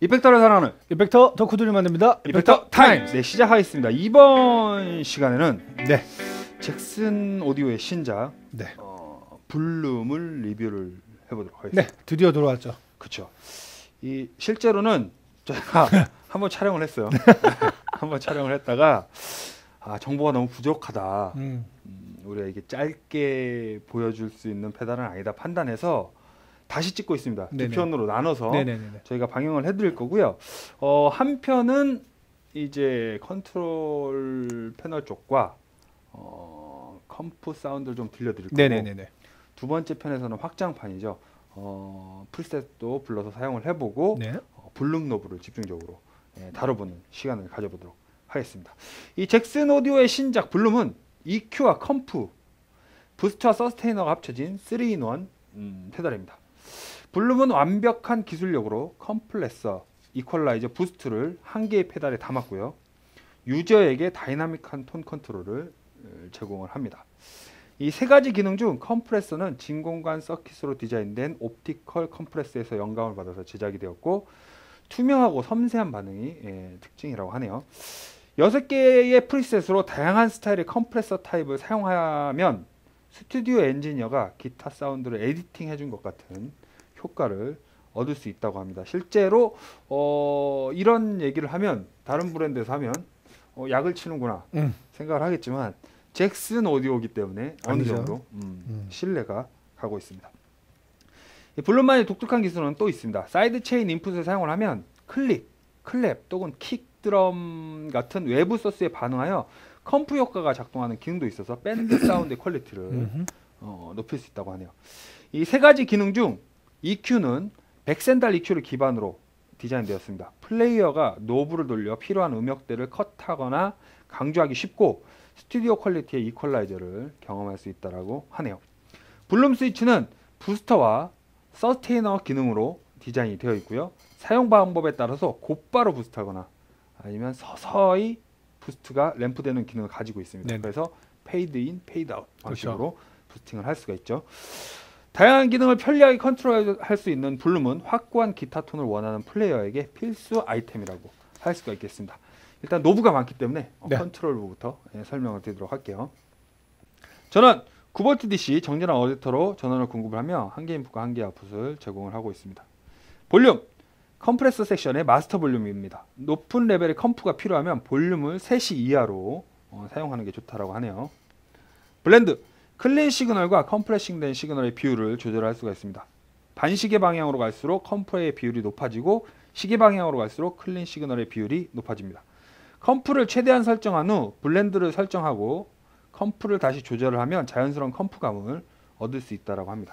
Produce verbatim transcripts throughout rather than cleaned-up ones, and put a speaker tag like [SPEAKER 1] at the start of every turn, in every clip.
[SPEAKER 1] 이펙터를 사랑하는
[SPEAKER 2] 이펙터 덕후들이 만듭니다.
[SPEAKER 1] 이펙터 타임! 네, 시작하겠습니다. 이번 시간에는
[SPEAKER 2] 네,
[SPEAKER 1] 잭슨 오디오의 신작
[SPEAKER 2] 네,
[SPEAKER 1] 어, 블룸을 리뷰를 해보도록 하겠습니다.
[SPEAKER 2] 네, 드디어 돌아왔죠.
[SPEAKER 1] 그렇죠. 이 실제로는 저희가 한번 촬영을 했어요. 한번 촬영을 했다가 아, 정보가 너무 부족하다.
[SPEAKER 2] 음.
[SPEAKER 1] 음, 우리가 이게 짧게 보여줄 수 있는 페달은 아니다 판단해서 다시 찍고 있습니다.
[SPEAKER 2] 네네.
[SPEAKER 1] 두 편으로 나눠서
[SPEAKER 2] 네네네.
[SPEAKER 1] 저희가 방영을 해드릴 거고요. 어, 한 편은 이제 컨트롤 패널 쪽과 어, 컴프 사운드를 좀 들려드릴 거고,
[SPEAKER 2] 네네네네.
[SPEAKER 1] 두 번째 편에서는 확장판이죠. 어, 프리셋도 불러서 사용을 해보고
[SPEAKER 2] 네.
[SPEAKER 1] 어, 블룸 노브를 집중적으로 예, 다뤄보는 시간을 가져보도록 하겠습니다. 이 잭슨 오디오의 신작 블룸은 이큐와 컴프, 부스트와 서스테이너가 합쳐진 쓰리 인 원 음, 페달입니다. 블룸은 완벽한 기술력으로 컴플레서, 이퀄라이저, 부스트를 한 개의 페달에 담았고요. 유저에게 다이나믹한 톤 컨트롤을 제공을 합니다. 이 세 가지 기능 중 컴프레서는 진공관 서킷으로 디자인된 옵티컬 컴프레서에서 영감을 받아서 제작이 되었고, 투명하고 섬세한 반응이 예, 특징이라고 하네요. 여섯 개의 프리셋으로 다양한 스타일의 컴프레서 타입을 사용하면 스튜디오 엔지니어가 기타 사운드를 에디팅 해준 것 같은 효과를 얻을 수 있다고 합니다. 실제로 어, 이런 얘기를 하면 다른 브랜드에서 하면 어, 약을 치는구나
[SPEAKER 2] 음.
[SPEAKER 1] 생각을 하겠지만 잭슨 오디오이기 때문에 어느
[SPEAKER 2] 아니죠.
[SPEAKER 1] 정도 음,
[SPEAKER 2] 음.
[SPEAKER 1] 신뢰가 가고 있습니다. 이 블룸만의 독특한 기술은 또 있습니다. 사이드 체인 인풋을 사용을 하면 클릭, 클랩 또는 킥 드럼 같은 외부 소스에 반응하여 컴프 효과가 작동하는 기능도 있어서 밴드 사운드의 퀄리티를 어, 높일 수 있다고 하네요. 이 세 가지 기능 중 이큐는 백센달 이큐를 기반으로 디자인되었습니다. 플레이어가 노브를 돌려 필요한 음역대를 컷하거나 강조하기 쉽고 스튜디오 퀄리티의 이퀄라이저를 경험할 수 있다고 하네요. 블룸 스위치는 부스터와 서스테이너 기능으로 디자인이 되어 있고요. 사용 방법에 따라서 곧바로 부스트하거나 아니면 서서히 부스트가 램프되는 기능을 가지고 있습니다.
[SPEAKER 2] 네네.
[SPEAKER 1] 그래서 페이드 인, 페이드 아웃 방식으로
[SPEAKER 2] 그렇죠.
[SPEAKER 1] 부스팅을 할 수가 있죠. 다양한 기능을 편리하게 컨트롤할 수 있는 블룸은 확고한 기타 톤을 원하는 플레이어에게 필수 아이템이라고 할 수가 있겠습니다. 일단 노브가 많기 때문에
[SPEAKER 2] 네.
[SPEAKER 1] 컨트롤부부터 예, 설명을 드리도록 할게요. 저는 구 볼트 디씨 정전화 어댑터로 전원을 공급을 하며 한 개 인풋과 한 개 아웃풋을 제공을 하고 있습니다. 볼륨! 컴프레서 섹션의 마스터 볼륨입니다. 높은 레벨의 컴프가 필요하면 볼륨을 셋이 이하로 어, 사용하는 게 좋다라고 하네요. 블렌드! 클린 시그널과 컴프레싱된 시그널의 비율을 조절할 수가 있습니다. 반시계 방향으로 갈수록 컴프의 비율이 높아지고 시계 방향으로 갈수록 클린 시그널의 비율이 높아집니다. 컴프를 최대한 설정한 후 블렌드를 설정하고 컴프를 다시 조절을 하면 자연스러운 컴프감을 얻을 수 있다고 합니다.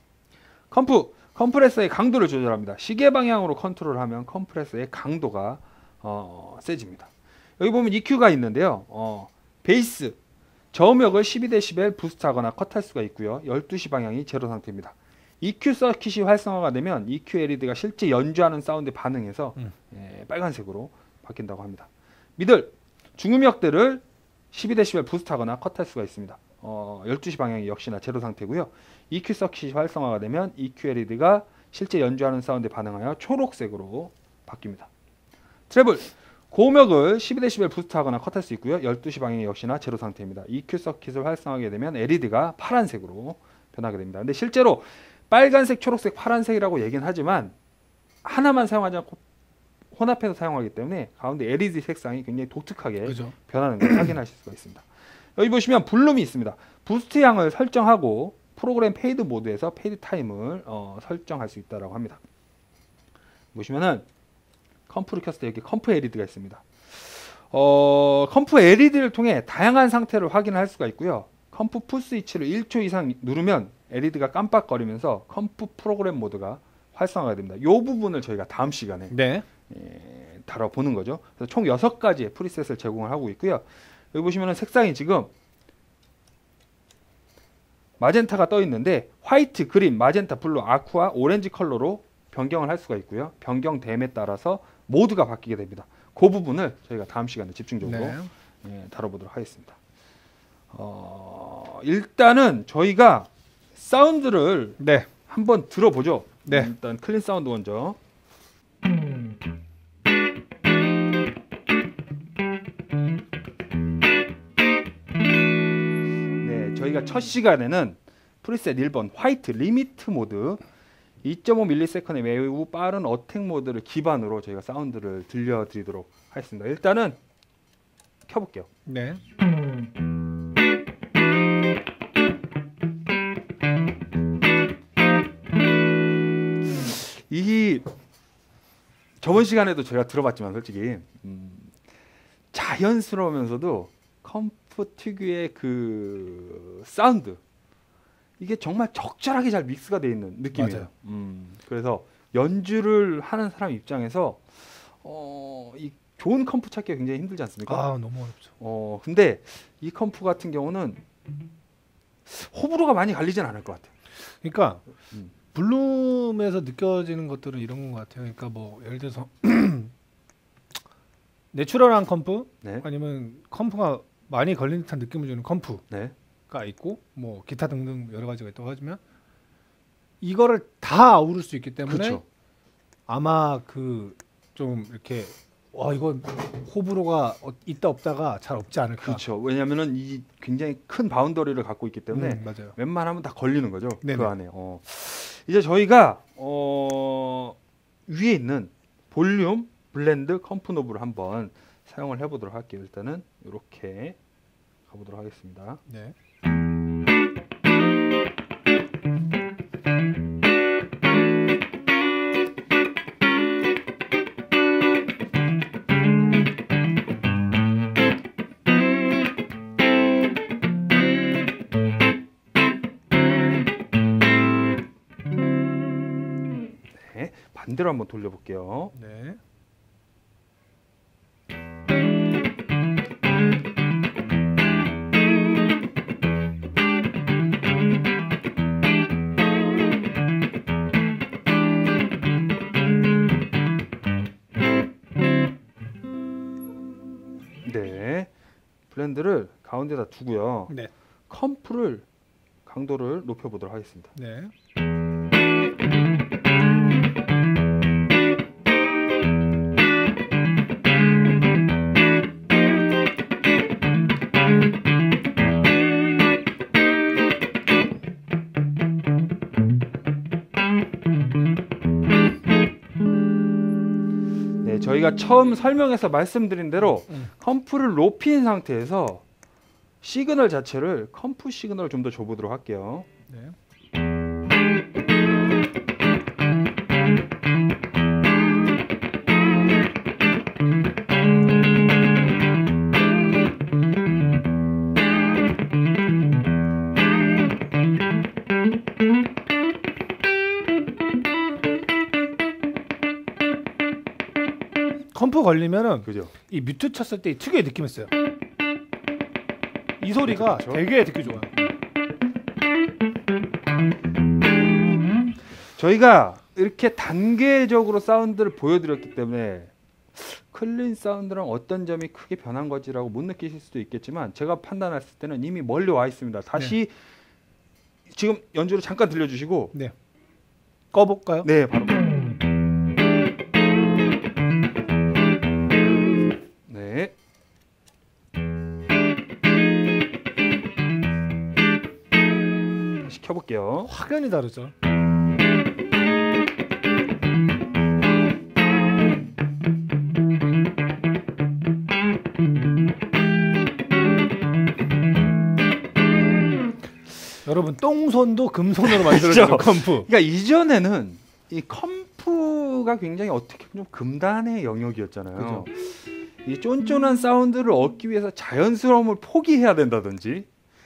[SPEAKER 1] 컴프! 컴프레서의 강도를 조절합니다. 시계 방향으로 컨트롤하면 컴프레서의 강도가 어, 세집니다. 여기 보면 이큐가 있는데요. 어, 베이스, 저음역을 십이 데시벨 부스트하거나 컷할 수가 있고요. 열두 시 방향이 제로 상태입니다. 이큐 서킷이 활성화가 되면 이큐 엘이디가 실제 연주하는 사운드에 반응해서
[SPEAKER 2] 음.
[SPEAKER 1] 예, 빨간색으로 바뀐다고 합니다. 미들, 중음역대를 십이 데시벨 부스트하거나 컷할 수가 있습니다. 어, 열두 시 방향이 역시나 제로 상태고요. 이큐 서킷이 활성화가 되면 이큐 엘이디가 실제 연주하는 사운드에 반응하여 초록색으로 바뀝니다. 트래블, 고음역을 십이 데시벨 부스트하거나 컷할 수 있고요. 열두 시 방향이 역시나 제로 상태입니다. 이큐 서킷을 활성화하게 되면 엘이디가 파란색으로 변하게 됩니다. 근데 실제로 빨간색, 초록색, 파란색이라고 얘기는 하지만 하나만 사용하지 않고 혼합해서 사용하기 때문에 가운데 엘이디 색상이 굉장히 독특하게
[SPEAKER 2] 그죠.
[SPEAKER 1] 변하는 걸 확인하실 수가 있습니다. 여기 보시면 블룸이 있습니다. 부스트 양을 설정하고 프로그램 페이드 모드에서 페이드 타임을 어, 설정할 수 있다고 합니다. 보시면은 컴프를 켰을 때 여기 컴프 엘이디가 있습니다. 어, 컴프 엘이디를 통해 다양한 상태를 확인할 수가 있고요. 컴프 풋 스위치를 일 초 이상 누르면 엘이디가 깜빡거리면서 컴프 프로그램 모드가 활성화가 됩니다. 이 부분을 저희가 다음 시간에
[SPEAKER 2] 네.
[SPEAKER 1] 예, 다뤄보는 거죠. 그래서 총 여섯 가지의 프리셋을 제공을 하고 있고요. 여기 보시면은 색상이 지금 마젠타가 떠 있는데 화이트, 그린, 마젠타, 블루, 아쿠아, 오렌지 컬러로 변경을 할 수가 있고요. 변경됨에 따라서 모드가 바뀌게 됩니다. 그 부분을 저희가 다음 시간에 집중적으로
[SPEAKER 2] 네.
[SPEAKER 1] 예, 다뤄보도록 하겠습니다. 어, 일단은 저희가 사운드를
[SPEAKER 2] 네.
[SPEAKER 1] 한번 들어보죠.
[SPEAKER 2] 네.
[SPEAKER 1] 일단 클린 사운드 먼저. 저희가 첫 시간에는 프리셋 일 번 화이트 리미트 모드 이 점 오 밀리세컨의 매우 빠른 어택 모드를 기반으로 저희가 사운드를 들려드리도록 하겠습니다. 일단은 켜볼게요.
[SPEAKER 2] 네.
[SPEAKER 1] 이 저번 시간에도 제가 들어봤지만 솔직히 음, 자연스러우면서도 컴프 특유의 그 사운드 이게 정말 적절하게 잘 믹스가 되어 있는 느낌이에요.
[SPEAKER 2] 맞아요.
[SPEAKER 1] 음, 그래서 연주를 하는 사람 입장에서 어, 이 좋은 컴프 찾기가 굉장히 힘들지 않습니까?
[SPEAKER 2] 아 너무 어렵죠.
[SPEAKER 1] 어, 근데 이 컴프 같은 경우는 호불호가 많이 갈리진 않을 것 같아요.
[SPEAKER 2] 그러니까
[SPEAKER 1] 음.
[SPEAKER 2] 블룸에서 느껴지는 것들은 이런 것 같아요. 그러니까 뭐 예를 들어서 내추럴한 컴프
[SPEAKER 1] 네,
[SPEAKER 2] 아니면 컴프가 많이 걸린 듯한 느낌을 주는 컴프가
[SPEAKER 1] 네,
[SPEAKER 2] 있고 뭐 기타 등등 여러 가지가 있다고 하지만 이거를 다 아우를 수 있기 때문에
[SPEAKER 1] 그렇죠.
[SPEAKER 2] 아마 그 좀 이렇게 와 이건 호불호가 어- 있다 없다가 잘 없지 않을까.
[SPEAKER 1] 그렇죠. 왜냐하면은 이 굉장히 큰 바운더리를 갖고 있기 때문에
[SPEAKER 2] 음, 맞아요.
[SPEAKER 1] 웬만하면 다 걸리는 거죠.
[SPEAKER 2] 네네.
[SPEAKER 1] 그 안에. 어. 이제 저희가 어, 위에 있는 볼륨 블렌드 컴프 노브를 한번 사용을 해보도록 할게요. 일단은 이렇게 가보도록 하겠습니다.
[SPEAKER 2] 네.
[SPEAKER 1] 네, 반대로 한번 돌려볼게요.
[SPEAKER 2] 네.
[SPEAKER 1] 네, 블렌드를 가운데다 두고요.
[SPEAKER 2] 네.
[SPEAKER 1] 컴프를 강도를 높여보도록 하겠습니다.
[SPEAKER 2] 네.
[SPEAKER 1] 네, 저희가 처음 설명해서 말씀드린 대로
[SPEAKER 2] 음.
[SPEAKER 1] 컴프를 높인 상태에서 시그널 자체를 컴프 시그널을 좀 더 줘보도록 할게요.
[SPEAKER 2] 네. 컴프 걸리면은
[SPEAKER 1] 그죠?
[SPEAKER 2] 이 뮤트 쳤을 때 이 특유의 느낌이 있어요. 이 소리가
[SPEAKER 1] 그렇죠.
[SPEAKER 2] 되게 듣기 좋아요.
[SPEAKER 1] 저희가 이렇게 단계적으로 사운드를 보여드렸기 때문에 클린 사운드랑 어떤 점이 크게 변한 거지라고 못 느끼실 수도 있겠지만 제가 판단했을 때는 이미 멀리 와 있습니다. 다시 지금 연주를 잠깐 들려주시고
[SPEAKER 2] 네. 꺼볼까요?
[SPEAKER 1] 네, 바로 네. 다시 켜볼게요.
[SPEAKER 2] 확연히 다르죠. 여러분 똥손도 금손으로 만들어지는
[SPEAKER 1] 그렇죠.
[SPEAKER 2] 컴프.
[SPEAKER 1] 그러니까 이전에는 이 컴프가 굉장히 어떻게 보면 좀 금단의 영역이었잖아요. 이 쫀쫀한 사운드를 얻기 위해서 자연스러움을 포기해야 된다든지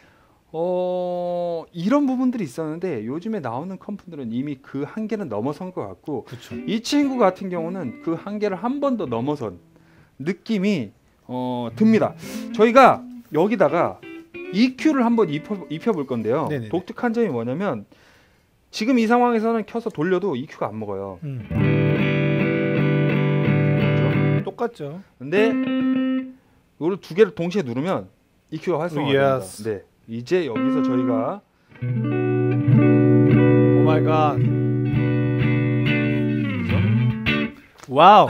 [SPEAKER 1] 어, 이런 부분들이 있었는데 요즘에 나오는 컴프들은 이미 그 한계는 넘어선 것 같고
[SPEAKER 2] 그렇죠.
[SPEAKER 1] 이 친구 같은 경우는 그 한계를 한 번 더 넘어선 느낌이 어, 듭니다. 저희가 여기다가 이큐를 한번 입혀, 입혀볼 건데요.
[SPEAKER 2] 네네네.
[SPEAKER 1] 독특한 점이 뭐냐면 지금 이 상황에서는 켜서 돌려도 이큐가 안 먹어요.
[SPEAKER 2] 음.
[SPEAKER 1] 그렇죠?
[SPEAKER 2] 똑같죠.
[SPEAKER 1] 근데 이걸 두 개를 동시에 누르면 이큐가 활성화됩니다.
[SPEAKER 2] Yes.
[SPEAKER 1] 네, 이제 여기서 저희가
[SPEAKER 2] 오 마이 갓. 와우.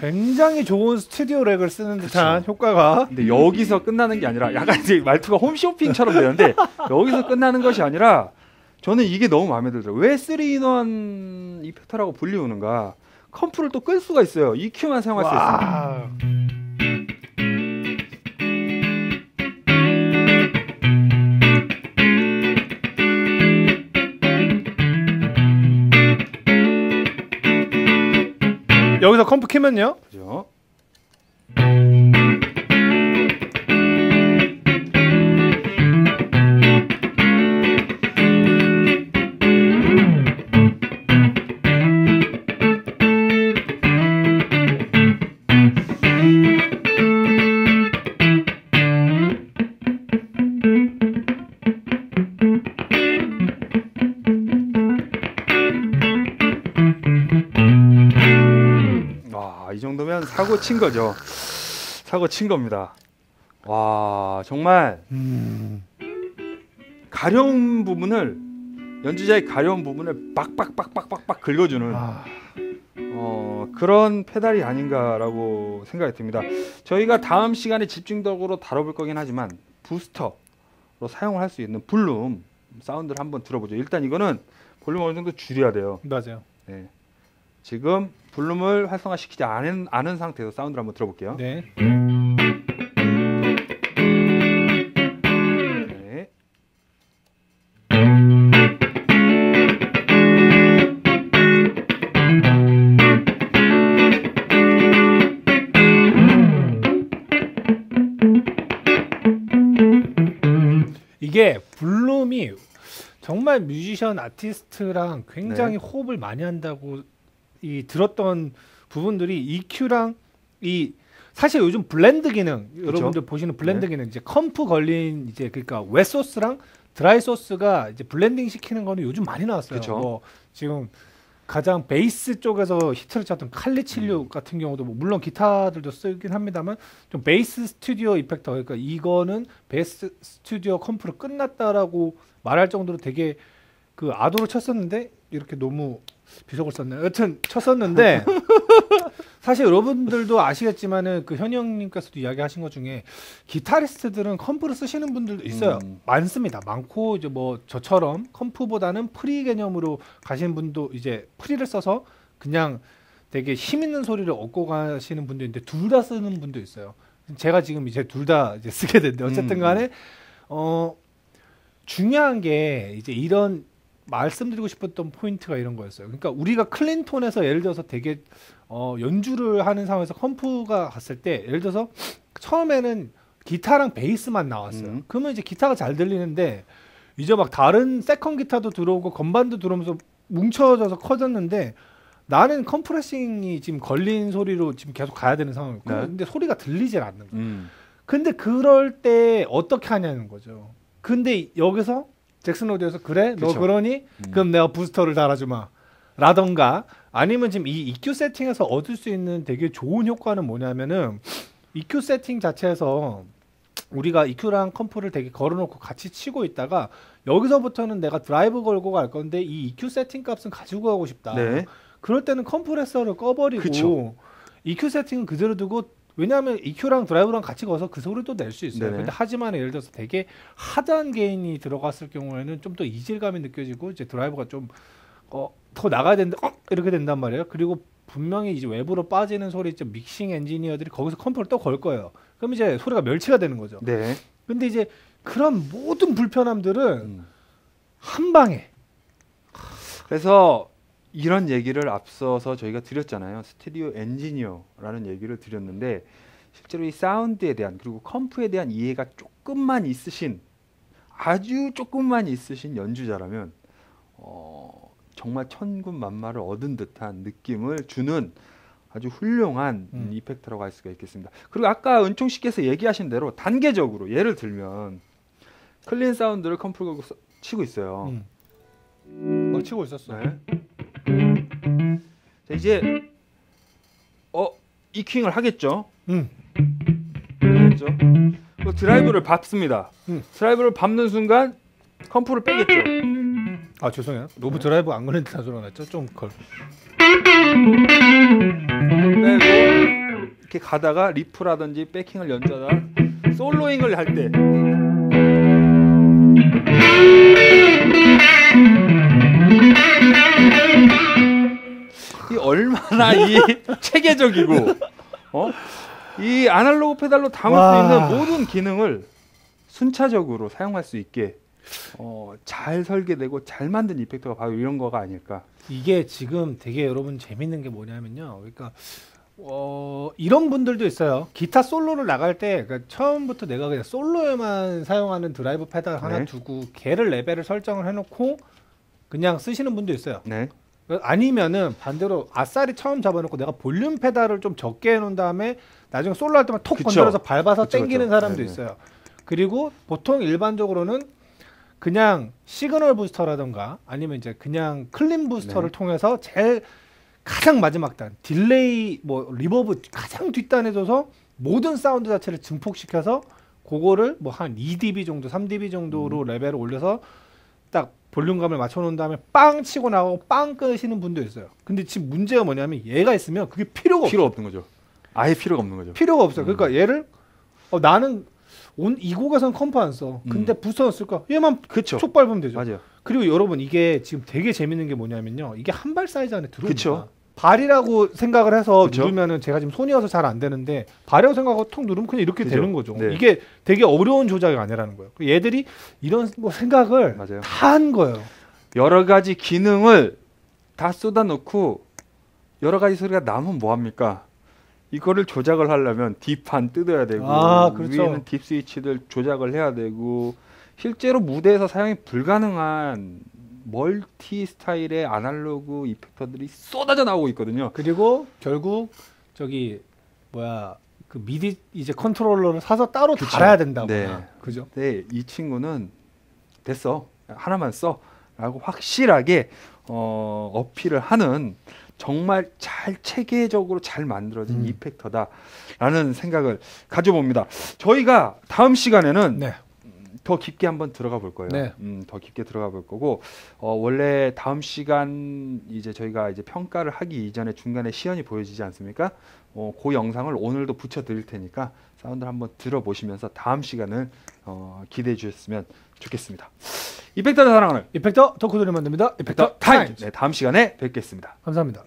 [SPEAKER 2] 굉장히 좋은 스튜디오 렉을 쓰는 듯한 그쵸. 효과가.
[SPEAKER 1] 근데 여기서 끝나는 게 아니라 약간 이제 말투가 홈쇼핑처럼 되는데 여기서 끝나는 것이 아니라 저는 이게 너무 마음에 들더라고요. 왜 쓰리 인원 이펙터라고 불리우는가? 컴프를 또 끌 수가 있어요. 이큐만 사용할 수 있습니다.
[SPEAKER 2] 여기서 컴프 키면요?
[SPEAKER 1] 그죠? 이 정도면 사고 친 거죠. 사고 친 겁니다. 와, 정말 음. 가려운 부분을 연주자의 가려운 부분을 빡빡빡빡빡빡 긁어주는 아. 어, 그런 페달이 아닌가라고 생각이 듭니다. 저희가 다음 시간에 집중적으로 다뤄볼 거긴 하지만 부스터로 사용을 할 수 있는 볼륨 사운드를 한번 들어보죠. 일단 이거는 볼륨 어느 정도 줄여야 돼요.
[SPEAKER 2] 맞아요.
[SPEAKER 1] 네. 지금 볼륨을 활성화시키지 않은, 않은 상태에서 사운드를 한번 들어볼게요.
[SPEAKER 2] 네.
[SPEAKER 1] 네.
[SPEAKER 2] 이게 볼륨이 정말 뮤지션 아티스트랑 굉장히 네. 호흡을 많이 한다고 이 들었던 부분들이 이큐랑 이 사실 요즘 블렌드 기능 그쵸? 여러분들 보시는 블렌드 네. 기능 이제 컴프 걸린 이제 그러니까 웻 소스랑 드라이 소스가 이제 블렌딩 시키는 거는 요즘 많이 나왔어요. 뭐 지금 가장 베이스 쪽에서 히트를 쳤던 칼리칠류 음. 같은 경우도 뭐 물론 기타들도 쓰긴 합니다만 좀 베이스 스튜디오 이펙터 그러니까 이거는 베이스 스튜디오 컴프로 끝났다라고 말할 정도로 되게 그 아도로 쳤었는데 이렇게 너무 비속을 썼네요. 여튼 쳤었는데 사실 여러분들도 아시겠지만은 그 현이 형님께서도 이야기하신 것 중에 기타리스트들은 컴프를 쓰시는 분들도 있어요. 음. 많습니다. 많고 이제 뭐 저처럼 컴프보다는 프리 개념으로 가시는 분도 이제 프리를 써서 그냥 되게 힘 있는 소리를 얻고 가시는 분도 있는데 둘 다 쓰는 분도 있어요. 제가 지금 이제 둘 다 이제 쓰게 됐는데 어쨌든 간에 어 중요한 게 이제 이런 말씀드리고 싶었던 포인트가 이런 거였어요. 그러니까 우리가 클린톤에서 예를 들어서 되게 어 연주를 하는 상황에서 컴프가 갔을 때 예를 들어서 처음에는 기타랑 베이스만 나왔어요. 음. 그러면 이제 기타가 잘 들리는데 이제 막 다른 세컨 기타도 들어오고 건반도 들어오면서 뭉쳐져서 커졌는데 나는 컴프레싱이 지금 걸린 소리로 지금 계속 가야 되는 상황이고 네. 근데 소리가 들리질 않는 거예요. 음. 근데 그럴 때 어떻게 하냐는 거죠. 근데 여기서 잭슨 오디오에서 그래? 그쵸. 너 그러니? 음. 그럼 내가 부스터를 달아주마 라던가 아니면 지금 이 이큐 세팅에서 얻을 수 있는 되게 좋은 효과는 뭐냐면은 이큐 세팅 자체에서 우리가 이큐랑 컴프를 되게 걸어놓고 같이 치고 있다가 여기서부터는 내가 드라이브 걸고 갈 건데 이 이큐 세팅 값은 가지고 가고 싶다. 네. 그럴 때는 컴프레서를 꺼버리고 그쵸. 이큐 세팅은 그대로 두고 왜냐하면 이큐랑 드라이브랑 같이 거서 그 소리도 낼 수 있어요. 네네. 근데 하지만 예를 들어서 되게 하드한 게인이 들어갔을 경우에는 좀 더 이질감이 느껴지고 이제 드라이브가 좀 어, 더 나가야 되는데 어? 이렇게 된단 말이에요. 그리고 분명히 이제 외부로 빠지는 소리 있죠. 믹싱 엔지니어들이 거기서 컴프를 또 걸 거예요. 그럼 이제 소리가 멸치가 되는 거죠.
[SPEAKER 1] 네.
[SPEAKER 2] 근데 이제 그런 모든 불편함들은 음. 한 방에.
[SPEAKER 1] 그래서 이런 얘기를 앞서서 저희가 드렸잖아요. 스튜디오 엔지니어라는 얘기를 드렸는데 실제로 이 사운드에 대한 그리고 컴프에 대한 이해가 조금만 있으신 아주 조금만 있으신 연주자라면 어, 정말 천군만마를 얻은 듯한 느낌을 주는 아주 훌륭한 음. 이펙터라고 할 수가 있겠습니다. 그리고 아까 은총 씨께서 얘기하신 대로 단계적으로 예를 들면 클린 사운드를 컴프로 치고 있어요.
[SPEAKER 2] 음. 막 치고 있었어.
[SPEAKER 1] 네. 자, 이제 어 이킹을 하겠죠.
[SPEAKER 2] 음.
[SPEAKER 1] 하겠죠. 그 드라이브를 밟습니다. 음. 드라이브를 밟는 순간 컴프를 빼겠죠.
[SPEAKER 2] 아 죄송해요. 노브 드라이브 안 걸린 듯한 소리가 났죠. 좀 걸.
[SPEAKER 1] 빼고 이렇게 가다가 리프라든지 백킹을 연주하다 솔로잉을 할 때 이 얼마나 이 체계적이고 어? 이 아날로그 페달로 담을
[SPEAKER 2] 와.
[SPEAKER 1] 수 있는 모든 기능을 순차적으로 사용할 수 있게 어, 잘 설계되고 잘 만든 이펙터가 바로 이런 거가 아닐까.
[SPEAKER 2] 이게 지금 되게 여러분 재밌는 게 뭐냐면요. 그러니까 어, 이런 분들도 있어요. 기타 솔로를 나갈 때 그러니까 처음부터 내가 그냥 솔로에만 사용하는 드라이브 페달 하나
[SPEAKER 1] 네.
[SPEAKER 2] 두고 걔를 레벨을 설정을 해놓고 그냥 쓰시는 분도 있어요.
[SPEAKER 1] 네.
[SPEAKER 2] 아니면은 반대로 아싸리 처음 잡아놓고 내가 볼륨 페달을 좀 적게 해놓은 다음에 나중에 솔로 할 때만 톡
[SPEAKER 1] 그쵸.
[SPEAKER 2] 건드려서 밟아서
[SPEAKER 1] 그쵸,
[SPEAKER 2] 당기는
[SPEAKER 1] 그쵸.
[SPEAKER 2] 사람도
[SPEAKER 1] 네네.
[SPEAKER 2] 있어요. 그리고 보통 일반적으로는 그냥 시그널 부스터라던가 아니면 이제 그냥 클린 부스터를
[SPEAKER 1] 네.
[SPEAKER 2] 통해서 제일 가장 마지막 단 딜레이 뭐 리버브 가장 뒷단에 둬서 모든 사운드 자체를 증폭시켜서 그거를 뭐 한 이 디비 정도 삼 디비 정도로
[SPEAKER 1] 음.
[SPEAKER 2] 레벨을 올려서 딱 볼륨감을 맞춰 놓은 다음에 빵 치고 나가고 빵 끄시는 분도 있어요. 근데 지금 문제가 뭐냐면 얘가 있으면 그게 필요가
[SPEAKER 1] 필요
[SPEAKER 2] 없어.
[SPEAKER 1] 없는 거죠. 아예 필요가 없는 거죠.
[SPEAKER 2] 필요가 없어요.
[SPEAKER 1] 음.
[SPEAKER 2] 그러니까 얘를 어, 나는 온, 이 곡에서는 컴프 안 써. 근데
[SPEAKER 1] 음.
[SPEAKER 2] 부스터 쓸까? 얘만
[SPEAKER 1] 그렇죠.
[SPEAKER 2] 촉 밟으면 되죠.
[SPEAKER 1] 맞아요.
[SPEAKER 2] 그리고 여러분 이게 지금 되게 재밌는 게 뭐냐면요. 이게 한 발 사이즈 안에 들어옵니다.
[SPEAKER 1] 그쵸.
[SPEAKER 2] 발이라고 생각을 해서
[SPEAKER 1] 그쵸.
[SPEAKER 2] 누르면은 제가 지금 손이어서 잘 안 되는데 발이라고 생각하고 톡 누르면 그냥 이렇게
[SPEAKER 1] 그죠.
[SPEAKER 2] 되는 거죠.
[SPEAKER 1] 네.
[SPEAKER 2] 이게 되게 어려운 조작이 아니라는 거예요. 얘들이 이런 뭐 생각을
[SPEAKER 1] 맞아요.
[SPEAKER 2] 다 한 거예요.
[SPEAKER 1] 여러 가지 기능을 다 쏟아놓고 여러 가지 소리가 나면 뭐 합니까? 이거를 조작을 하려면 뒷판 뜯어야 되고
[SPEAKER 2] 아, 그렇죠.
[SPEAKER 1] 위에는 딥 스위치들 조작을 해야 되고 실제로 무대에서 사용이 불가능한 멀티 스타일의 아날로그 이펙터들이 쏟아져 나오고 있거든요.
[SPEAKER 2] 그리고 결국 저기 뭐야 그 미디 이제 컨트롤러를 사서 따로
[SPEAKER 1] 그쵸.
[SPEAKER 2] 달아야 된다고.
[SPEAKER 1] 네.
[SPEAKER 2] 그죠?
[SPEAKER 1] 네, 이 친구는 됐어. 하나만 써. 라고 확실하게 어, 어필을 하는 정말 잘 체계적으로 잘 만들어진
[SPEAKER 2] 음.
[SPEAKER 1] 이펙터다라는 생각을 가져봅니다. 저희가 다음 시간에는
[SPEAKER 2] 네.
[SPEAKER 1] 더 깊게 한번 들어가 볼 거예요.
[SPEAKER 2] 네.
[SPEAKER 1] 음, 더 깊게 들어가 볼 거고 어, 원래 다음 시간 이제 저희가 이제 평가를 하기 이전에 중간에 시연이 보여지지 않습니까? 어, 그 영상을 오늘도 붙여 드릴 테니까 사운드를 한번 들어보시면서 다음 시간을 어, 기대해 주셨으면 좋겠습니다. 이펙터를 사랑하는
[SPEAKER 2] 이펙터 덕후들이 만듭니다. 이펙터 타임.
[SPEAKER 1] 네, 다음 시간에 뵙겠습니다.
[SPEAKER 2] 감사합니다.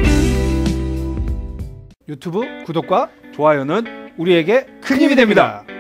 [SPEAKER 2] 유튜브 구독과
[SPEAKER 1] 좋아요는
[SPEAKER 2] 우리에게 큰 힘이 됩니다.